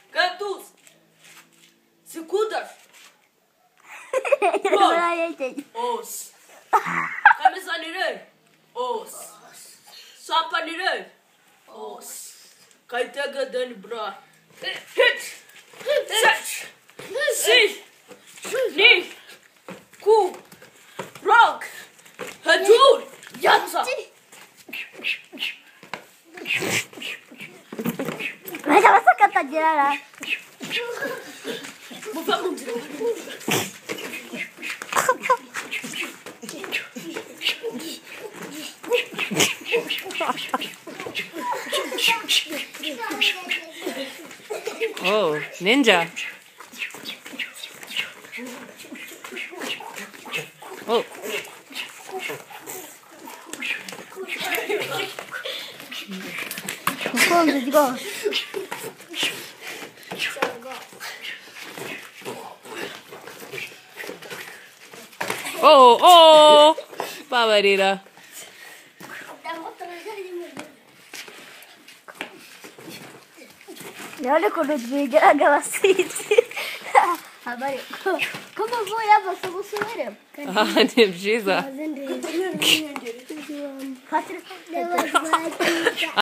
Gatus. Sekudas. Os. Camisa nire. Os. Sapa nire. Os. Kaitega den bra. Hit. Set. Si. Ni. Ku. Rock. Hadur. Yatsa. Mas ela só canta de lá. Oh, ninja. Oh. Vamos, digo. Oh, Pavarira. Olha quando eu vejo a galaxia. Como eu vou olhar você, você olha. Ah, не бжиза.